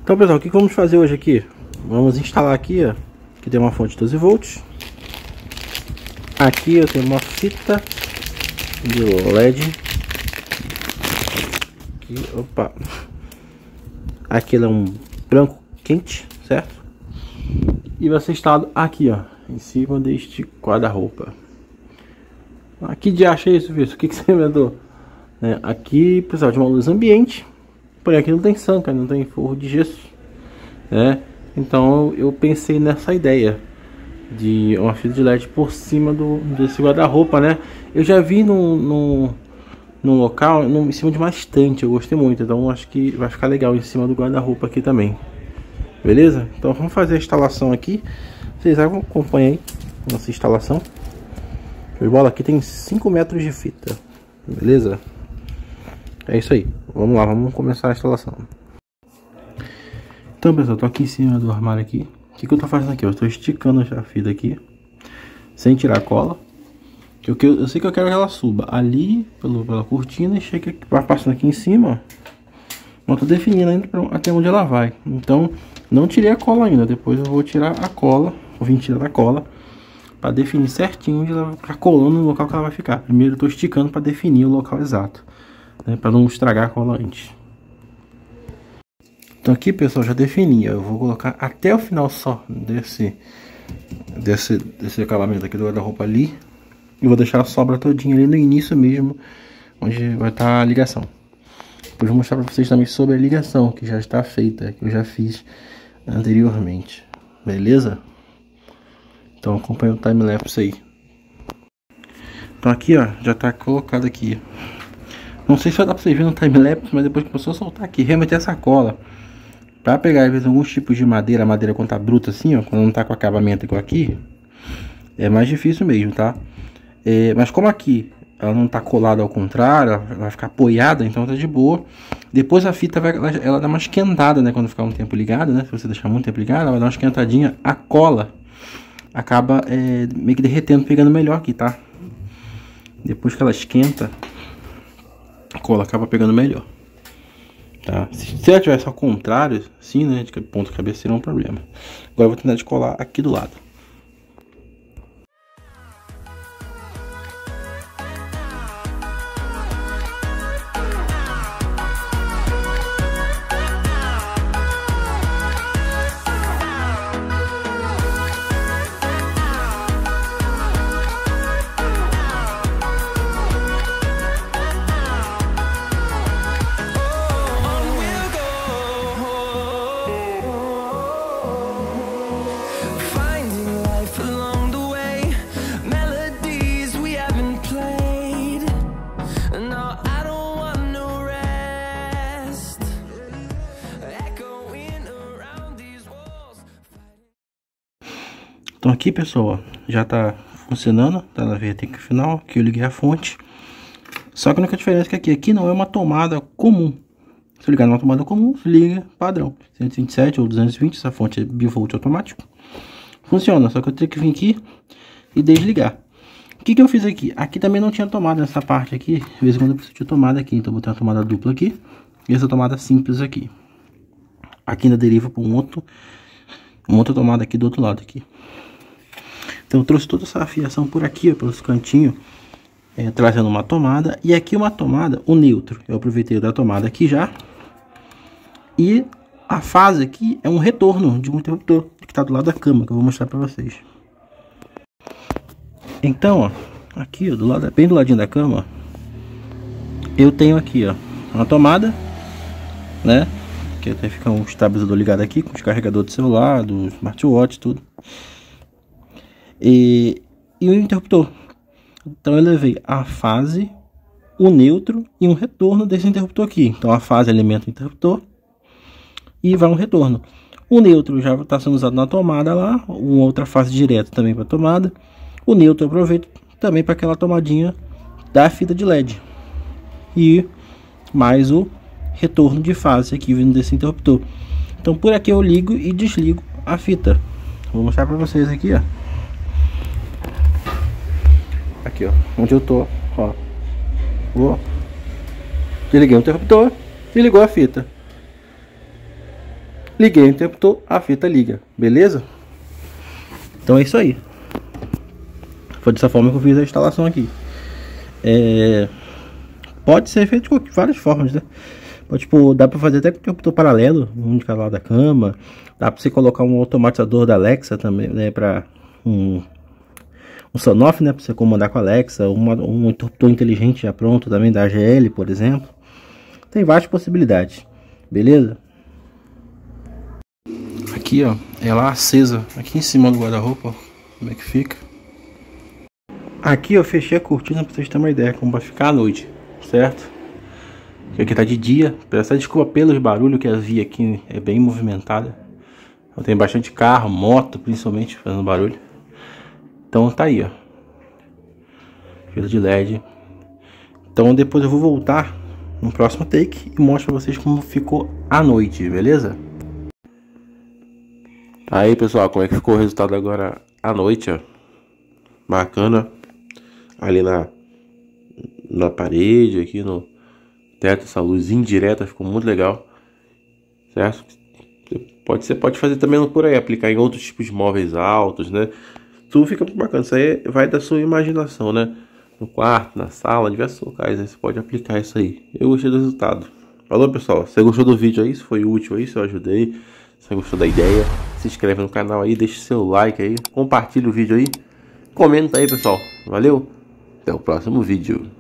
Então, pessoal, o que vamos fazer hoje aqui? Vamos instalar aqui, ó, que tem uma fonte 12 volts. Aqui eu tenho uma fita de LED. Aqui, opa. Aqui ela é um branco quente, certo? E vai ser instalado aqui, ó, em cima deste guarda-roupa. Aqui de acha isso, viu? O que você inventou? Aqui precisava de uma luz ambiente. Porém aqui não tem sanca, não tem forro de gesso, né? Então eu pensei nessa ideia de uma fita de LED por cima desse guarda-roupa, né? Eu já vi no local, em cima de uma estante, eu gostei muito. Então acho que vai ficar legal em cima do guarda-roupa aqui também. Beleza? Então vamos fazer a instalação aqui. Vocês acompanhem aí nossa instalação. Show de bola, aqui tem 5 metros de fita. Beleza? É isso aí. Vamos lá, vamos começar a instalação. Então, pessoal, eu tô aqui em cima do armário aqui. O que eu tô fazendo aqui? Eu estou esticando a fita aqui, sem tirar a cola. Eu sei que eu quero que ela suba ali pela cortina e chegue aqui, passando aqui em cima. Não tô definindo ainda até onde ela vai. Então, não tirei a cola ainda. Depois eu vou tirar a cola, vou vir tirar a cola, para definir certinho onde ela vai ficar colando no local que ela vai ficar. Primeiro eu tô esticando para definir o local exato, né, para não estragar a cola antes. Então aqui, pessoal, já defini. Eu vou colocar até o final só desse acabamento aqui do guarda-roupa ali. E vou deixar a sobra todinha ali no início mesmo, onde vai estar a ligação. Depois vou mostrar para vocês também sobre a ligação, que já está feita, que eu já fiz anteriormente. Beleza? Então acompanha o time-lapse aí. Então aqui, ó, já está colocado aqui. Não sei se vai dar para vocês verem no time-lapse, mas depois que começou a soltar aqui, realmente essa cola, para pegar às vezes alguns tipos de madeira, a madeira quando tá bruta assim, ó, quando não tá com acabamento igual aqui, é mais difícil mesmo, tá? Mas como aqui ela não tá colada ao contrário, ela vai ficar apoiada, então tá de boa. Depois a fita ela dá uma esquentada, né, quando ficar um tempo ligada, né? Se você deixar muito tempo ligada, ela vai dar uma esquentadinha, a cola acaba meio que derretendo, pegando melhor aqui, tá? Depois que ela esquenta, a cola acaba pegando melhor, tá? Se ela tivesse ao contrário, assim, né, de ponta cabeceira, é um problema. Agora eu vou tentar descolar aqui do lado. Então aqui, pessoal, ó, já tá funcionando, tá na vertente final, aqui eu liguei a fonte. Só que a única diferença é que aqui não é uma tomada comum. Se eu ligar numa tomada comum, liga padrão, 127 ou 220, essa fonte é bivolt automático. Funciona, só que eu tenho que vir aqui e desligar. O que eu fiz aqui? Aqui também não tinha tomada nessa parte aqui, de vez em quando eu preciso de tomada aqui, então eu botei uma tomada dupla aqui e essa tomada simples aqui. Aqui ainda deriva para uma outra tomada aqui do outro lado aqui. Então eu trouxe toda essa fiação por aqui, ó, pelos cantinhos, trazendo uma tomada. E aqui uma tomada, o neutro. Eu aproveitei da tomada aqui já. E a fase aqui é um retorno de um interruptor que está do lado da cama, que eu vou mostrar para vocês. Então, ó, aqui, ó, bem do ladinho da cama, ó, eu tenho aqui, ó, uma tomada, né? Que até fica um estabilizador ligado aqui, com descarregador do celular, do smartwatch, tudo. E o interruptor. Então eu levei a fase, o neutro e um retorno desse interruptor aqui. Então a fase alimenta o interruptor e vai um retorno. O neutro já está sendo usado na tomada lá, uma outra fase direta também para tomada. O neutro eu aproveito também para aquela tomadinha da fita de LED. E mais o retorno de fase aqui vindo desse interruptor. Então por aqui eu ligo e desligo a fita. Vou mostrar para vocês aqui, ó. Aqui, ó, onde eu tô, ó. Desliguei o interruptor e ligou a fita. liguei o interruptor, a fita liga, beleza? Então é isso aí. Foi dessa forma que eu fiz a instalação aqui. Pode ser feito de várias formas, né? Pode, tipo, dá pra fazer até com interruptor paralelo, um de cada lado da cama. Dá pra você colocar um automatizador da Alexa também, né? Pra um Sonoff, né? Pra você comandar com a Alexa. Um interruptor inteligente já pronto também, da AGL, por exemplo. Tem várias possibilidades, beleza? Aqui, ó, ela acesa aqui em cima do guarda-roupa, como é que fica. Aqui eu fechei a cortina pra vocês terem uma ideia como vai ficar à noite, certo? Porque aqui tá de dia, peço desculpa pelos barulhos que a via aqui é bem movimentada. Tem bastante carro, moto principalmente fazendo barulho. Então tá aí, ó, fita de LED. Então depois eu vou voltar no próximo take e mostro pra vocês como ficou à noite, beleza? Aí pessoal, como é que ficou o resultado agora à noite, ó. Bacana. Ali na parede, aqui no teto, essa luz indireta ficou muito legal, certo? Você pode fazer também por aí, aplicar em outros tipos de móveis altos, né? Tudo fica muito bacana, isso aí vai da sua imaginação, né? No quarto, na sala, diversos locais, aí você pode aplicar isso aí. Eu gostei do resultado. Falou pessoal, se você gostou do vídeo aí, se foi útil aí, se eu ajudei, se você gostou da ideia, se inscreve no canal aí, deixa seu like aí, compartilha o vídeo aí, comenta aí pessoal, valeu, até o próximo vídeo.